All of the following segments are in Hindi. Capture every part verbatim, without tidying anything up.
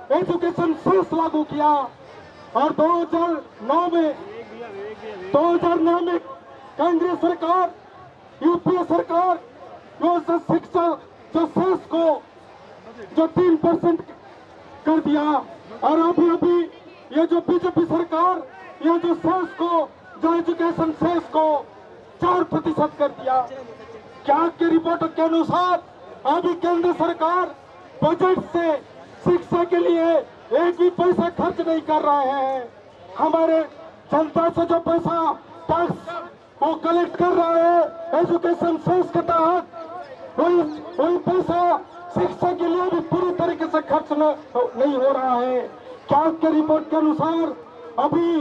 एजुकेशन सेस लागू किया और दो हज़ार नौ में दो हज़ार नौ में कांग्रेस सरकार, यूपीए सरकार जो शिक्षा जो सेस को जो तीन परसेंट कर दिया और अभी अभी ये जो बीजेपी सरकार ये जो सेस को जो एजुकेशन सेस को चार प्रतिशत कर दिया। क्या की रिपोर्ट के अनुसार अभी केंद्र सरकार बजट से शिक्षा के लिए एक भी पैसा खर्च नहीं कर रहे हैं। हमारे जनता से जो पैसा टैक्स वो कलेक्ट कर रहा है एजुकेशन सेस के तहत, वही वही पैसा शिक्षा के लिए भी पूरी तरीके से खर्च न, नहीं हो रहा है। क्या के रिपोर्ट के अनुसार अभी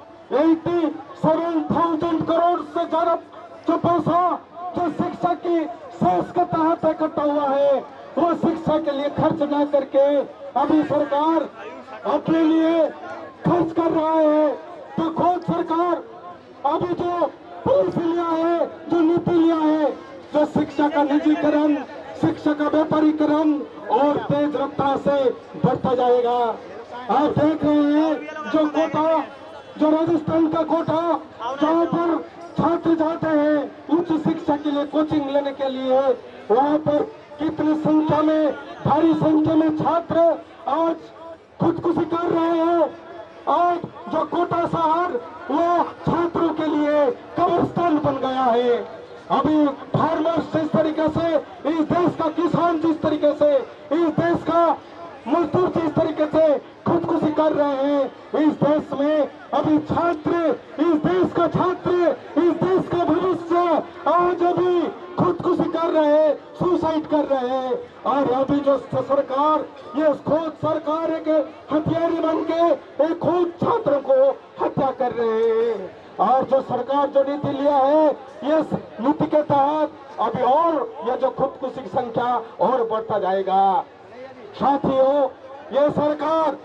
सत्तासी थाउजेंड करोड़ से ज्यादा जो पैसा जो शिक्षा की सेस के तहत इकट्ठा हुआ है वो शिक्षा के लिए खर्च न करके अभी सरकार अपने लिए खर्च कर रहा है। तो खुद सरकार अभी जो पॉलिसी लिया है, जो नीति लिया है, जो शिक्षा का निजीकरण, शिक्षा का व्यापारीकरण और तेज रफ्तार से बढ़ता जाएगा। आप देख रहे हैं जो कोटा, जो राजस्थान का कोटा जहाँ पर छात्र जाते हैं उच्च शिक्षा के लिए कोचिंग लेने के लिए, वहाँ पर कितनी संख्या में, भारी संख्या में छात्र आज खुदकुशी कर रहे हैं। आज जो कोटा शहर वो छात्रों के लिए कब्रिस्तान बन गया है। अभी फार्मर्स जिस तरीके से, इस देश का किसान जिस तरीके से, इस देश का मजदूर जिस तरीके से खुदकुशी कर रहे हैं, इस देश में अभी छात्र, इस देश का छात्र, इस देश का भविष्य आज अभी खुदकुशी कर रहे हैं, सुसाइड कर रहे हैं। और अभी जो सरकार, ये खुद सरकार एक हथियारी बन के एक खुद छात्रों को हत्या कर रहे हैं। और जो सरकार जो नीति लिया है, ये नीति के तहत अभी और ये जो खुदकुशी की संख्या और बढ़ता जाएगा। साथियों, ये सरकार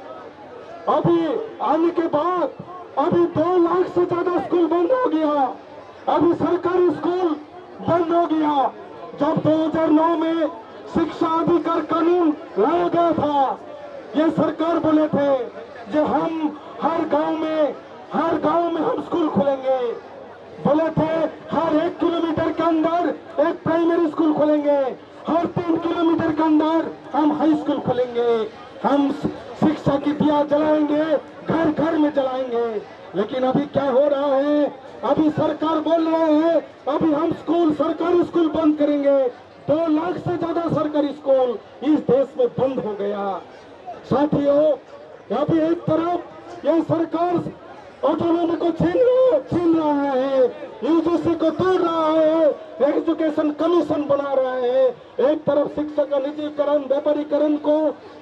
अभी आने के बाद अभी दो लाख से ज्यादा स्कूल बंद हो गया। अभी सरकारी स्कूल बंद हो गया। जब दो हज़ार नौ में शिक्षा अधिकार कानून लाया गया था, ये सरकार बोले थे जो हम हर गांव में हर गांव में हम स्कूल खोलेंगे। बोले थे हर एक किलोमीटर के अंदर एक प्राइमरी स्कूल खोलेंगे, हर तीन किलोमीटर के अंदर हम हाई स्कूल खोलेंगे, हम शिक्षा की दिया जलाएंगे, घर घर में जलाएंगे। लेकिन अभी क्या हो रहा है, अभी सरकार बोल रहे हैं अभी हम स्कूल, सरकारी स्कूल बंद करेंगे। दो लाख से ज्यादा सरकारी स्कूल इस देश में बंद हो गया। साथियों, अभी एक तरफ ये सरकार ऑटोनॉमी को छीन छीन रहा है, यूजीसी को तोड़ रहा है, एजुकेशन कमीशन बना रहा है, एक तरफ शिक्षा का निजीकरण, व्यापारीकरण को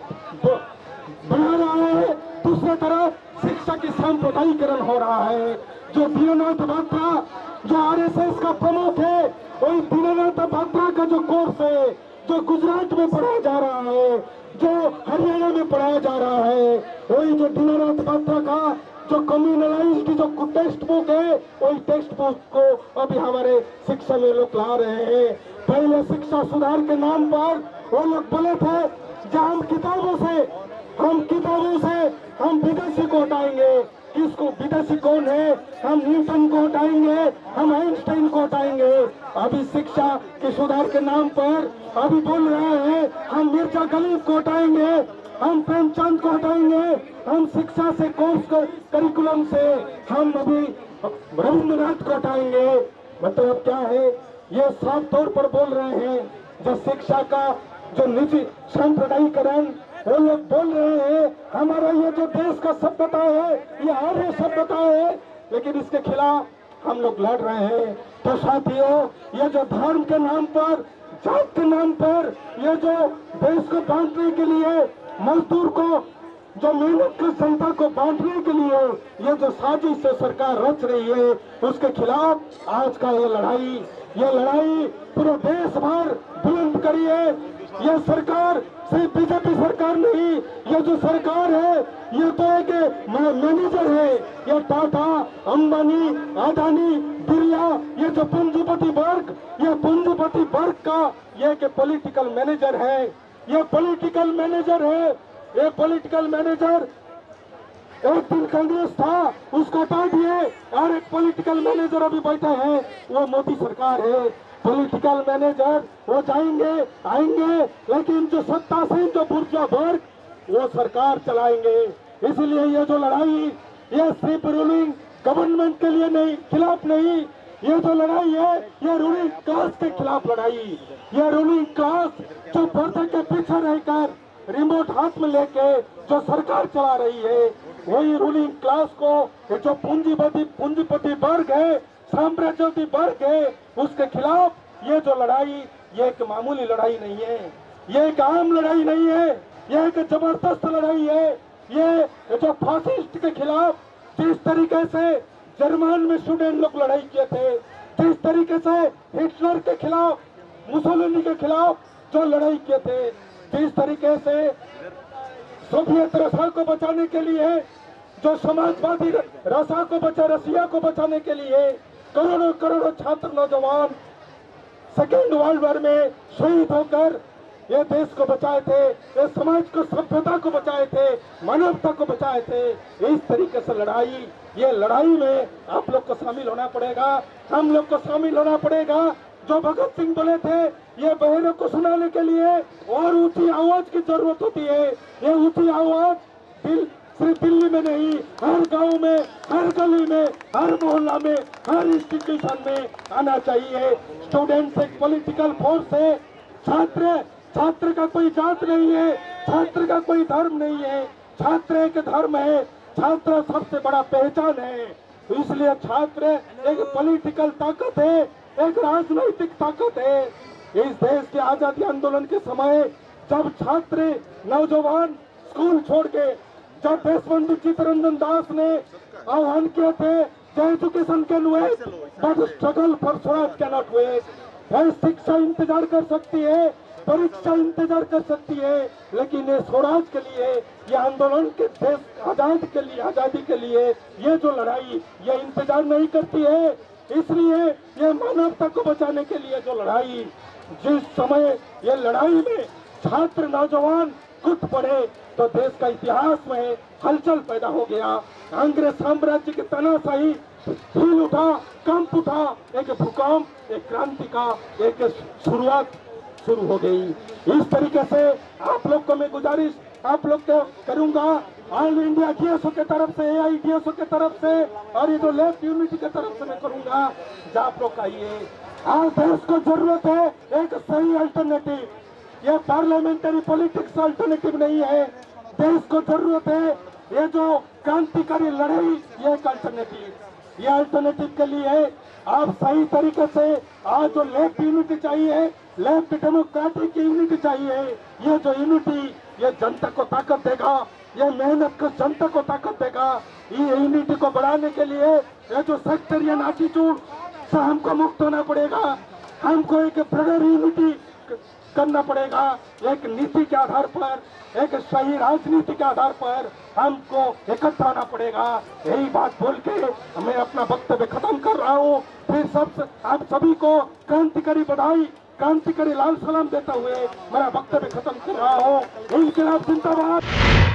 बना रहा है, दूसरी तरफ शिक्षा की सांप्रदायिकरण हो रहा है। जो दीननाथ बात्रा जो आरएसएस का प्रमुख है, वही दीननाथ बात्रा का जो कोर्स है जो गुजरात में पढ़ाया जा रहा है, जो हरियाणा में पढ़ाया जा रहा है, वही जो दीननाथ बात्रा का जो कम्युनलाइज्ड जो टेक्स्ट बुक है, वही टेक्स्ट बुक को अभी हमारे शिक्षा में लोग ला रहे हैं। पहले शिक्षा सुधार के नाम पर वो लोग बोले थे जब हम किताबों से हम किताबों से हम विदेशी को हटाएंगे। किसको विदेशी कौन है? हम न्यूटन को हटाएंगे, हम आइंस्टाइन को हटाएंगे। अभी शिक्षा के सुधार के नाम पर अभी बोल रहे हैं हम मिर्जा गलीब को हटाएंगे, हम प्रेमचंद को हटाएंगे, हम शिक्षा से कोर्स करिकुलम से हम अभी रविन्द्रनाथ को हटाएंगे। मतलब क्या है, ये साफ तौर पर बोल रहे हैं जो शिक्षा का जो निजी सांप्रदायिकरण, वो लोग बोल रहे हैं हमारा ये जो देश का सभ्यता है ये आर्य सभ्यता है, लेकिन इसके खिलाफ हम लोग लड़ रहे हैं। तो साथियों, ये जो धर्म के नाम पर, जात के नाम पर, ये जो देश को बांटने के लिए, मजदूर को, जो मेहनत की जनता को बांटने के लिए ये जो साजिश से सरकार रच रही है, उसके खिलाफ आज का ये लड़ाई ये लड़ाई पूरे देश भर बुलंद करी है। ये सरकार सिर्फ बीजेपी सरकार नहीं, ये जो सरकार है ये तो एक मैनेजर है। ये टाटा, अंबानी, अडानी, बिरला, ये जो पूंजीपति वर्ग, ये पूंजीपति वर्ग का ये के पॉलिटिकल मैनेजर है। ये पॉलिटिकल मैनेजर है। एक पॉलिटिकल मैनेजर, एक दिन कांग्रेस था उसको हटा दिए और एक पॉलिटिकल मैनेजर अभी बैठे हैं, वो मोदी सरकार है। पॉलिटिकल मैनेजर वो जाएंगे आएंगे, लेकिन जो सत्तासीन जो बुर्जुआ वर्ग वो सरकार चलाएंगे। इसलिए ये जो लड़ाई ये सिर्फ रूलिंग गवर्नमेंट के लिए नहीं, खिलाफ नहीं, ये जो लड़ाई है ये रूलिंग क्लास के खिलाफ लड़ाई। ये रूलिंग क्लास जो पर्दे के पीछे रहकर रिमोट हाथ में लेके जो सरकार चला रही है, वही रूलिंग क्लास को ये जो पूंजीपति पूंजीपति वर्ग है, साम्राज्यवादी वर्ग है, उसके खिलाफ ये जो लड़ाई ये एक मामूली लड़ाई नहीं है, ये एक आम लड़ाई नहीं है, ये एक जबरदस्त लड़ाई है। ये जो फासिस्ट के खिलाफ जिस तरीके से जर्मन में स्टूडेंट लोग लड़ाई किए थे, जिस तरीके से हिटलर के खिलाफ, मुसोलिनी के खिलाफ जो लड़ाई किए थे, जिस तरीके से सोवियत रसा को बचाने के लिए, जो समाजवादी रसा को बचा रसिया को बचाने के लिए करोड़ों करोड़ों छात्र नौजवान सेकेंड वर्ल्ड वॉर में शहीद होकर ये देश को बचाए थे, ये समाज को, सभ्यता को बचाए थे, मानवता को बचाए थे। इस तरीके से लड़ाई, ये लड़ाई में आप लोग को शामिल होना पड़ेगा, हम लोग को शामिल होना पड़ेगा। जो भगत सिंह बोले थे, ये बहनों को सुनाने के लिए और ऊंची आवाज की जरूरत होती है। ये ऊंची आवाज दिल सिर्फ दिल्ली में नहीं, हर गांव में, हर गली में, हर मोहल्ला में, हर इंस्टीट्यूशन में आना चाहिए। स्टूडेंट्स एक पॉलिटिकल फोर्स है, छात्र छात्र का कोई जात नहीं है, छात्र का कोई धर्म नहीं है, छात्र एक धर्म है, छात्र सबसे बड़ा पहचान है। इसलिए छात्र एक पॉलिटिकल ताकत है, एक राजनैतिक ताकत है। इस देश के आजादी आंदोलन के समय जब छात्र नौजवान स्कूल छोड़ के, जब देशबंधु चित्तरंजन दास ने आह्वान किए थे, education can wait but struggle for Swaraj can not wait. शिक्षा इंतजार कर सकती है, परीक्षा इंतजार कर सकती है, लेकिन ये स्वराज के लिए, ये आंदोलन के देश आजाद के लिए, आजादी के लिए ये जो लड़ाई ये इंतजार नहीं करती है। इसलिए ये मानवता को बचाने के लिए जो लड़ाई, जिस समय ये लड़ाई में छात्र नौजवान कूद पड़े तो देश का इतिहास में हलचल पैदा हो गया। अंग्रेज साम्राज्य की तानाशाही हिल उठा, कंप उठा, एक भूकंप, एक क्रांति का एक शुरुआत शुरू हो गई। इस तरीके से आप लोग को मैं गुजारिश आप लोग को करूंगा, ऑल इंडिया डीएसओ के तरफ से, एआई डीएसओ के तरफ से और ये जो लेफ्ट यूनिटी के तरफ से मैं करूंगा, जब आप लोग आइए। आज देश को जरूरत है एक सही अल्टरनेटिव, ये पार्लियामेंट्री पॉलिटिक्स अल्टरनेटिव नहीं है। देश को जरूरत है ये जो क्रांतिकारी लड़ाई, ये एक अल्टरनेटिव। ये अल्टरनेटिव के लिए आप सही तरीके से, आज जो लेफ्ट यूनिटी चाहिए, लेफ्ट डेमोक्रेटिक यूनिटी चाहिए, ये जो यूनिटी ये जनता को ताकत देगा, ये मेहनत को जनता को ताकत देगा। ये यूनिटी को बढ़ाने के लिए ये जो सेक्टरियन एटीट्यूड से हमको मुक्त होना पड़ेगा, हमको एक ब्रदर यूनिटी करना पड़ेगा। एक नीति के आधार पर, एक सही राजनीति के आधार पर हमको इकट्ठा होना पड़ेगा। यही बात बोल के मैं अपना वक्तव्य खत्म कर रहा हूँ। फिर सब आप सभी को क्रांतिकारी बधाई, क्रांतिकारी लाल सलाम देता हुए मेरा वक्तव्य खत्म कर रहा हूँ। इनकलाब जिंदाबाद।